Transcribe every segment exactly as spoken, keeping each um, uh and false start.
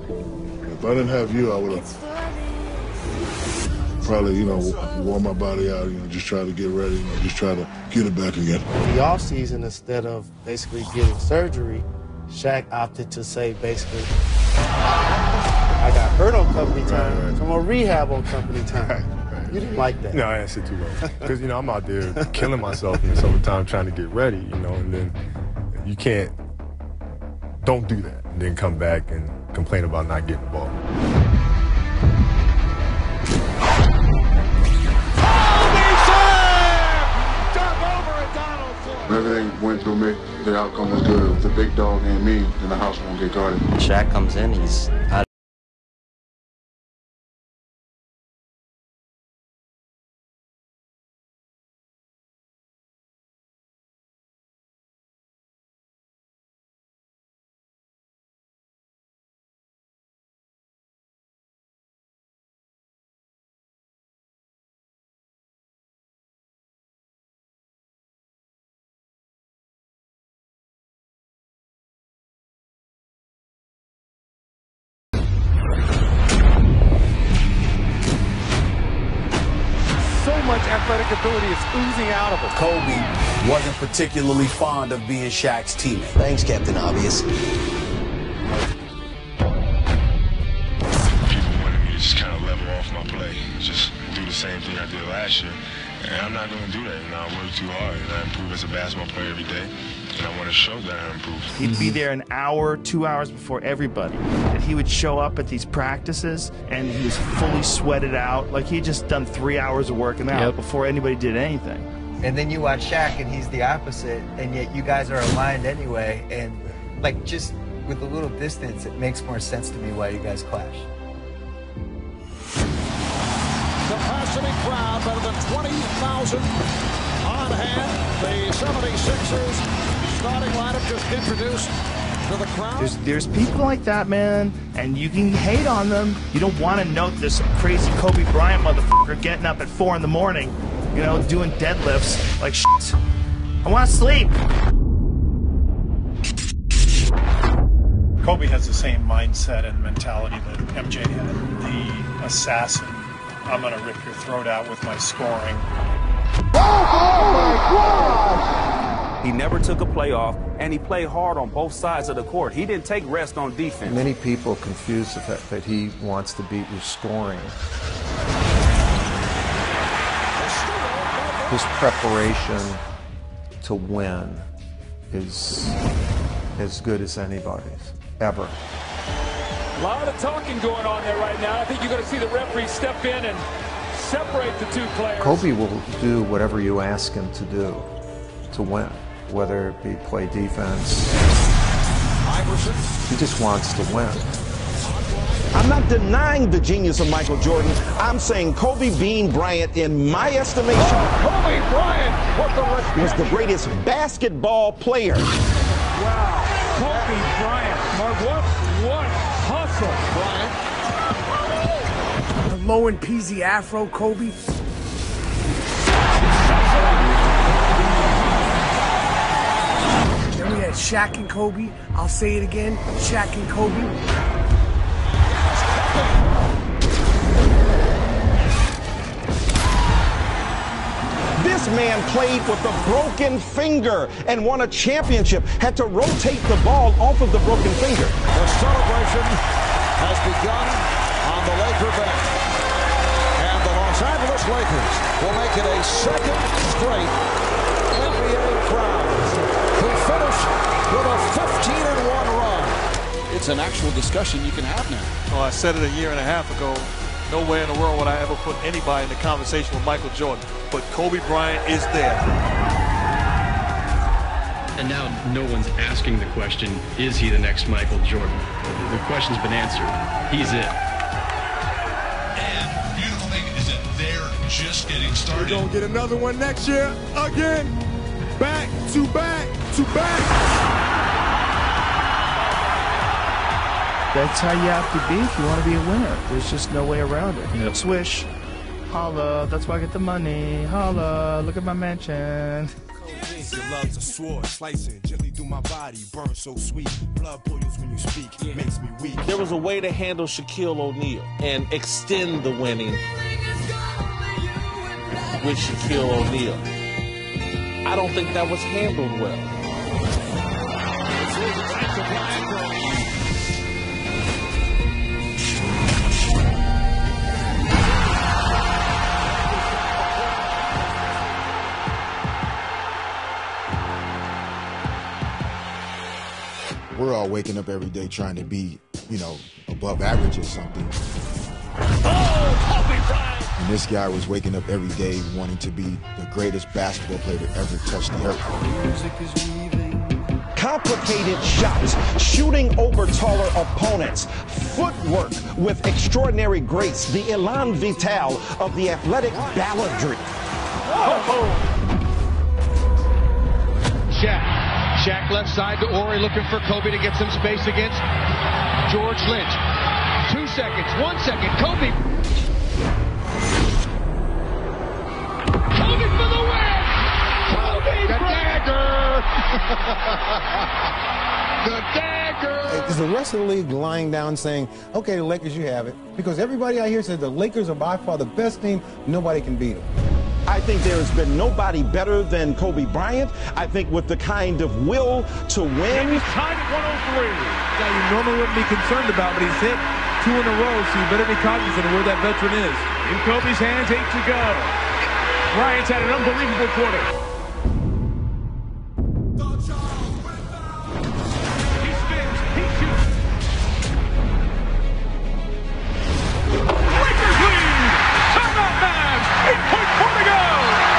If I didn't have you, I would have probably, you know, wore my body out, you know, just try to get ready, you know, just try to get it back again. In the off season, instead of basically getting surgery, Shaq opted to say basically, I got hurt on company time, right, right. so I'm gonna rehab on company time. Right, right. You didn't like that? No, I didn't sit too long. Because, you know, I'm out there killing myself in the summertime trying to get ready, you know, and then you can't, don't do that, and then come back and complain about not getting the ball. Everything went through me. The outcome was good. If the big dog ain't me, then the house won't get guarded. Shaq comes in, he's out. Much athletic ability is oozing out of him. Kobe wasn't particularly fond of being Shaq's teammate. Thanks, Captain Obvious. People wanted me to just kind of level off my play, just do the same thing I did last year. And I'm not going to do that. You know, I work too hard, and I improve as a basketball player every day. And I want to show that I improve. He'd be there an hour, two hours before everybody. And he would show up at these practices, and he was fully sweated out. Like he'd just done three hours of working out yep. before anybody did anything. And then you watch Shaq, and he's the opposite, and yet you guys are aligned anyway. And, like, just with a little distance, it makes more sense to me why you guys clash. Capacity crowd, better than twenty thousand on hand. The seventy-sixers starting lineup just introduced to the crowd. There's, there's people like that, man, and you can hate on them. You don't want to note this crazy Kobe Bryant motherfucker getting up at four in the morning, you know, doing deadlifts like shit. I want to sleep. Kobe has the same mindset and mentality that M J had. The assassin. I'm going to rip your throat out with my scoring. Oh my God! He never took a play off, and he played hard on both sides of the court. He didn't take rest on defense. Many people confuse the fact that he wants to beat you scoring. His preparation to win is as good as anybody's, ever. A lot of talking going on there right now. I think you're going to see the referee step in and separate the two players. Kobe will do whatever you ask him to do to win, whether it be play defense. Iverson. He just wants to win. I'm not denying the genius of Michael Jordan. I'm saying Kobe Bean Bryant, in my estimation, oh, Kobe Bryant what the was the greatest basketball player. Wow, Kobe Bryant. Mark, what, what hustle, Bryant. The low and peasy afro, Kobe. Then we had Shaq and Kobe. I'll say it again, Shaq and Kobe. This man played with a broken finger and won a championship. Had to rotate the ball off of the broken finger. The celebration has begun on the Laker bench. And the Los Angeles Lakers will make it a second straight N B A crown, who finish with a fifteen and one run. It's an actual discussion you can have now. Well, I said it a year and a half ago. Nowhere in the world would I ever put anybody in the conversation with Michael Jordan. But Kobe Bryant is there. And now no one's asking the question, is he the next Michael Jordan? The question's been answered. He's it. And the beautiful thing is that they're just getting started. We're going to get another one next year. Again. Back to back to back. That's how you have to be if you want to be a winner. There's just no way around it. Yep. Swish. Holla. That's why I get the money. Holla. Look at my mansion. Your love's a sword, slicing gently through my body, burn so sweet. Blood boils when you speak, makes me weak. There was a way to handle Shaquille O'Neal and extend the winning with Shaquille O'Neal. I don't think that was handled well. We're all waking up every day trying to be, you know, above average or something. Oh, Kobe Bryant! And this guy was waking up every day wanting to be the greatest basketball player to ever touch the earth. Music is weaving. Complicated shots, shooting over taller opponents, footwork with extraordinary grace, the elan vital of the athletic balladry. Oh. Shaq. Shaq left side to Ori, looking for Kobe to get some space against George Lynch. Two seconds, one second, Kobe. Kobe for the win! Kobe the dagger! The dagger! Is the rest of the league lying down saying, okay, the Lakers, you have it? Because everybody out here says the Lakers are by far the best team, nobody can beat them. I think there has been nobody better than Kobe Bryant. I think with the kind of will to win. He's tied at one oh three. Guy you normally wouldn't be concerned about, but he's hit two in a row, so you better be cognizant of where that veteran is. In Kobe's hands, eight to go. Bryant's had an unbelievable quarter. He spins, he shoots. Lakers lead! Timeout, Mavs! eight point four to go!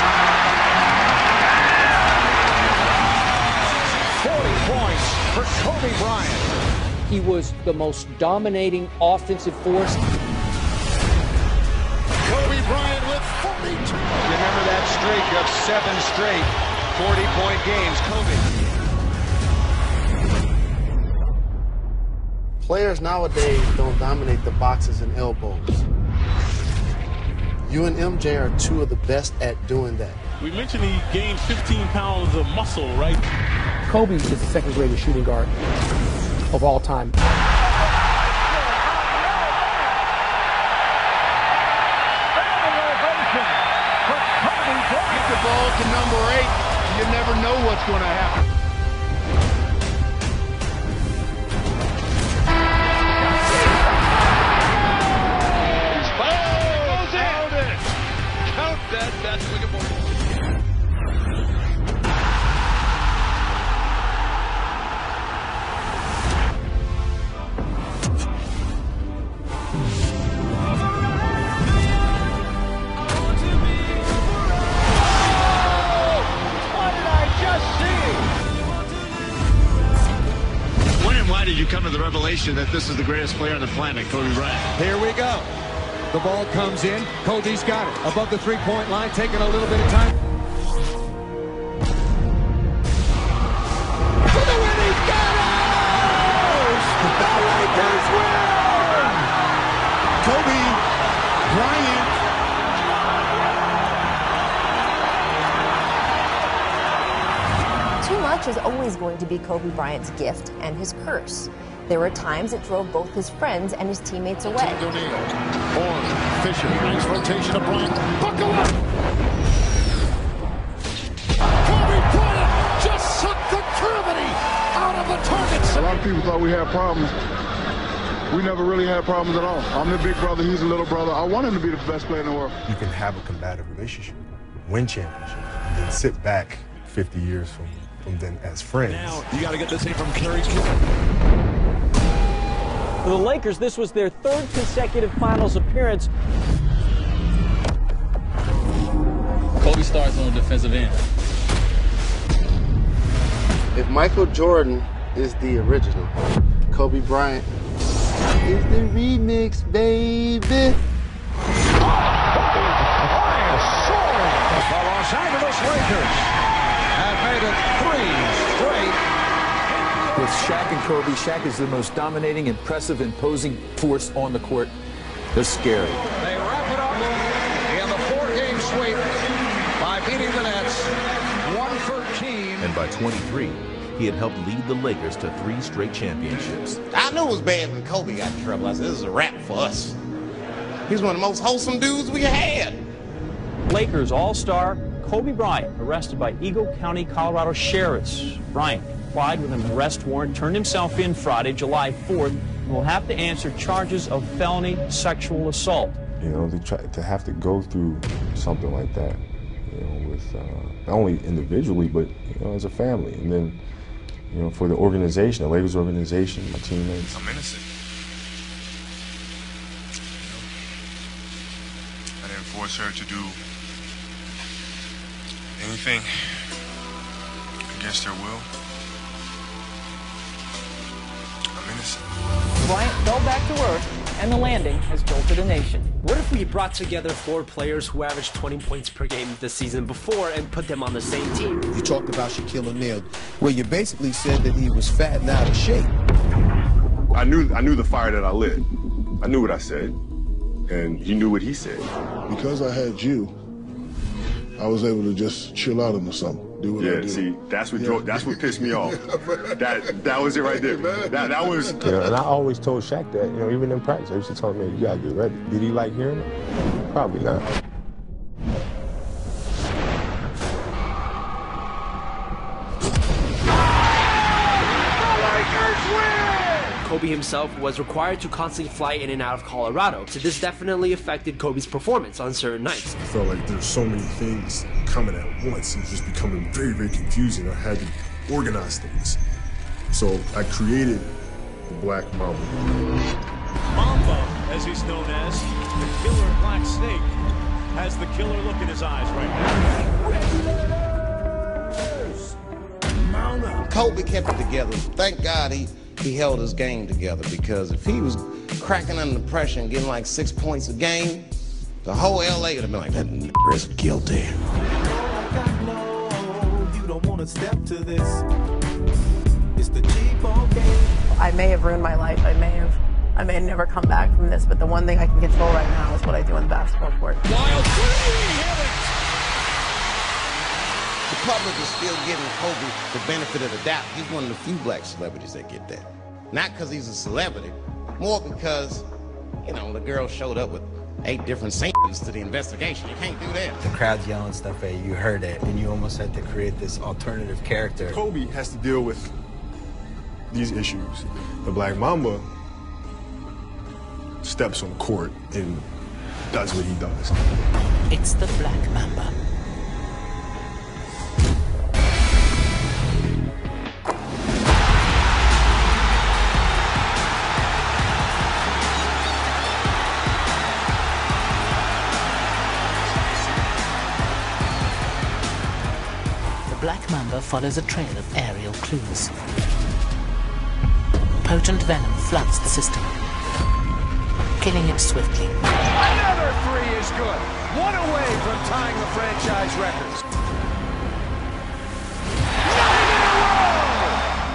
forty points for Kobe Bryant. He was the most dominating offensive force. Kobe Bryant with forty-two. Remember that streak of seven straight forty-point games, Kobe. Players nowadays don't dominate the boxes and elbows. You and M J are two of the best at doing that. We mentioned he gained fifteen pounds of muscle, right? Kobe is the second greatest shooting guard of all time. Get the ball to number eight. You never know what's going to happen. That, that's looking for What did I just see? When and why did you come to the revelation that this is the greatest player on the planet, Kobe Bryant? Here we go. The ball comes in. Kobe's got it. Above the three-point line, taking a little bit of time. For the win, he's got it! The Lakers win! Kobe Bryant. Too much is always going to be Kobe Bryant's gift and his curse. There were times it drove both his friends and his teammates away. Horn, Fisher, nice rotation of Bryant. Buckle up! Kobe Bryant just sucked the gravity out of the targets. A lot of people thought we had problems. We never really had problems at all. I'm the big brother, he's the little brother. I want him to be the best player in the world. You can have a combative relationship, win championships, and then sit back fifty years from, from then as friends. Now, you got to get this in from Kerry. For the Lakers, this was their third consecutive finals appearance. Kobe starts on the defensive end. If Michael Jordan is the original, Kobe Bryant is the remix, baby. The Los Angeles Lakers have made it three straight. With Shaq and Kobe, Shaq is the most dominating, impressive, imposing force on the court. They're scary. They wrap it up in the four-game sweep by beating the Nets one for and by twenty-three, he had helped lead the Lakers to three straight championships. I knew it was bad when Kobe got in trouble. I said, this is a wrap for us. He's one of the most wholesome dudes we had. Lakers All-Star Kobe Bryant arrested by Eagle County, Colorado sheriffs. Bryant complied with an arrest warrant, turned himself in Friday, July fourth, and will have to answer charges of felony sexual assault. You know, to, try, to have to go through something like that, you know, with uh, not only individually, but, you know, as a family. And then, you know, for the organization, the Lakers organization, my teammates. I'm innocent. I didn't force her to do anything against her will. I'm innocent. Bryant fell back to earth, and the landing has jolted a nation. What if we brought together four players who averaged twenty points per game the season before and put them on the same team? You talked about Shaquille O'Neal, where you basically said that he was fat and out of shape. I knew, I knew the fire that I lit. I knew what I said, and he knew what he said. Because I had you, I was able to just chill out into something. Do what yeah, I do. see, that's what drove, that's what pissed me off. That that was it right there. That that was. You know, and I always told Shaq that. You know, even in practice, I used to tell him, "Man, you gotta get ready." Did he like hearing it? Probably not. Kobe himself was required to constantly fly in and out of Colorado, so this definitely affected Kobe's performance on certain nights. I felt like there's so many things coming at once. It was just becoming very, very confusing. I had to organize things. So I created the Black Mamba. Mamba, as he's known as, the killer black snake, has the killer look in his eyes right now. Kobe kept it together. Thank God he he held his game together, because if he was cracking under pressure and getting like six points a game, the whole L A would have been like, that nigga is guilty. You don't want to step to this. It's the G-ball game. I may have ruined my life. I may have, I may have never come back from this, but the one thing I can control right now is what I do on the basketball court. Wild three, The public is still giving Kobe the benefit of the doubt. He's one of the few black celebrities that get that. Not because he's a celebrity, more because, you know, the girl showed up with eight different sanctions to the investigation. You can't do that. The crowd's yelling stuff at you, you heard it, and you almost had to create this alternative character. Kobe has to deal with these issues. The Black Mamba steps on the court and does what he does. It's the Black Mamba. Black Mamba follows a trail of aerial clues. Potent venom floods the system, killing it swiftly. Another three is good. One away from tying the franchise records. Nine in a row!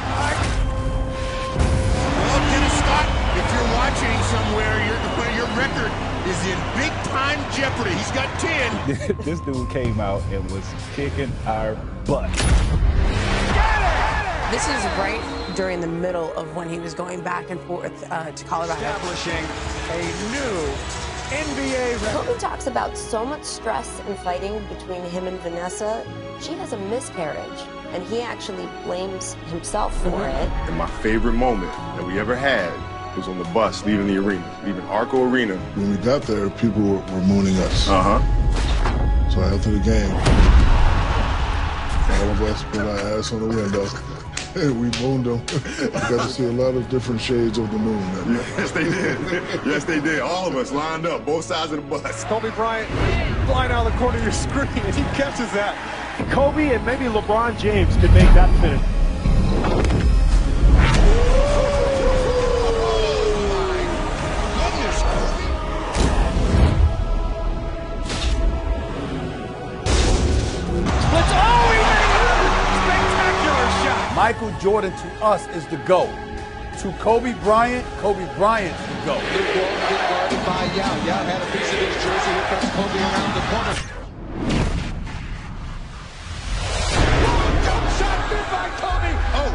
Well, Dennis Scott, if you're watching somewhere, your, your record is in big-time jeopardy. He's got ten. This dude came out and was kicking our butt. This is right during the middle of when he was going back and forth uh, to Colorado. Establishing a new N B A record. Kobe talks about so much stress and fighting between him and Vanessa. She has a miscarriage, and he actually blames himself for it. And my favorite moment that we ever had was on the bus leaving the arena, leaving Arco Arena. When we got there, people were, were mooning us. Uh-huh. So after the game, all of us put our ass on the window and we mooned them. I got to see a lot of different shades of the moon that night. Yes, they did. Yes, they did. All of us lined up, both sides of the bus. Kobe Bryant flying out of the corner of your screen, and he catches that. Kobe and maybe LeBron James could make that finish. Michael Jordan to us is the GOAT. To Kobe Bryant, Kobe Bryant's the GOAT. Good ball, good guarded by Yao. Yao had a piece of his jersey. Here comes Kobe around the corner. Jump shot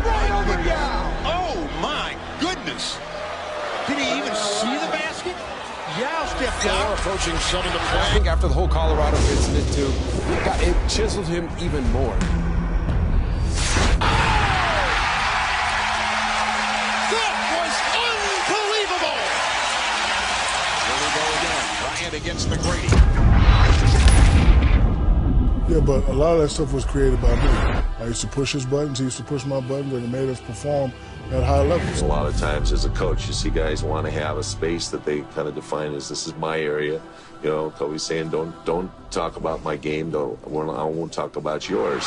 right over Yao. Oh, my goodness. Did he even see the basket? Yao stepped out. Approaching seven to play. I think after the whole Colorado incident, too, it, got, it chiseled him even more. That was unbelievable. Here we go again. Bryant against McGrady. Yeah, but a lot of that stuff was created by me. I used to push his buttons, he used to push my buttons, and it made us perform at high levels. A lot of times as a coach, you see guys want to have a space that they kind of define as this is my area. You know, Kobe's saying, don't don't talk about my game, don't, I won't talk about yours.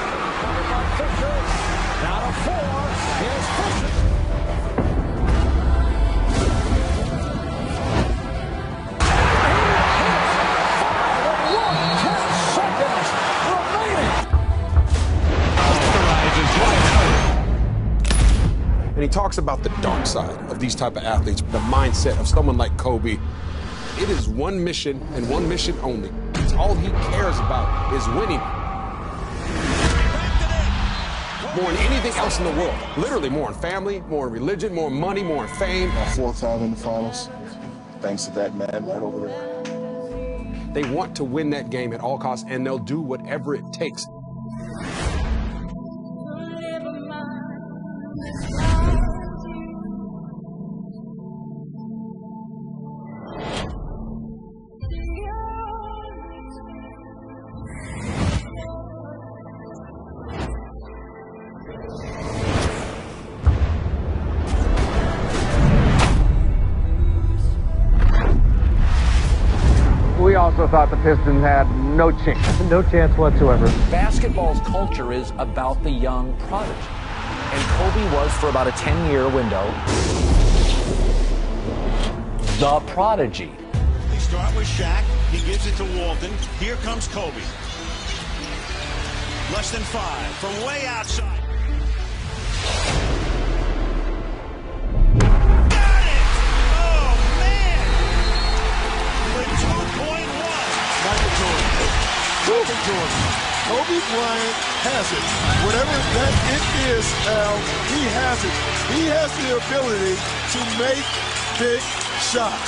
Now to four, here's Vincent. And he talks about the dark side of these type of athletes, the mindset of someone like Kobe. It is one mission and one mission only. It's all he cares about is winning. More than anything else in the world. Literally more in family, more in religion, more in money, more in fame. Our fourth time in the finals, thanks to that man right over there. They want to win that game at all costs, and they'll do whatever it takes. We also thought the Pistons had no chance. No chance whatsoever. Basketball's culture is about the young prodigy. And Kobe was, for about a ten-year window, the prodigy. They start with Shaq. He gives it to Walton. Here comes Kobe. Less than five from way outside. Got it! Oh, man! With two point one. Michael Jordan. Michael Jordan. Kobe Bryant has it. Whatever that it is, Al, he has it. He has the ability to make big shots.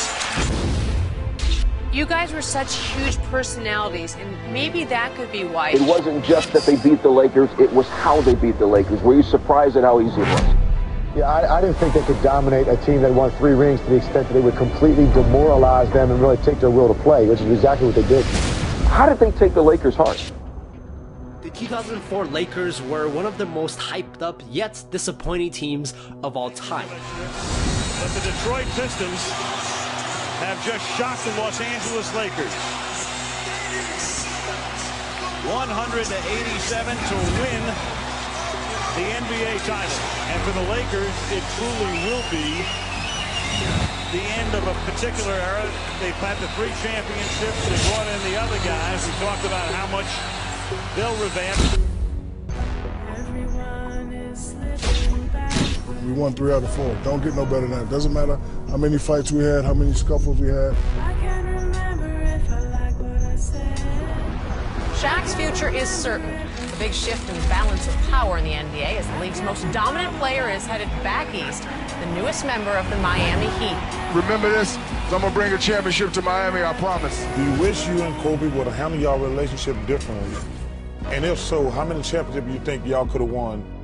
You guys were such huge personalities, and maybe that could be why. It wasn't just that they beat the Lakers, it was how they beat the Lakers. Were you surprised at how easy it was? Yeah, I, I didn't think they could dominate a team that won three rings to the extent that they would completely demoralize them and really take their will to play, which is exactly what they did. How did they take the Lakers hard? The two thousand four Lakers were one of the most hyped up yet disappointing teams of all time. But the Detroit Pistons have just shocked the Los Angeles Lakers. one eighty-seven to win the N B A title. And for the Lakers, it truly will be the end of a particular era. They've had the three championships. They brought in the other guys. We talked about how much they'll revamp. We won three out of four. Don't get no better than that. Doesn't matter how many fights we had, how many scuffles we had. Shaq's future is certain. The big shift in the balance of power in the N B A as the league's most dominant player is headed back east, the newest member of the Miami Heat. Remember this, 'cause I'm going to bring a championship to Miami, I promise. Do you wish you and Kobe would have handled y'all relationship differently? And if so, how many championships do you think y'all could have won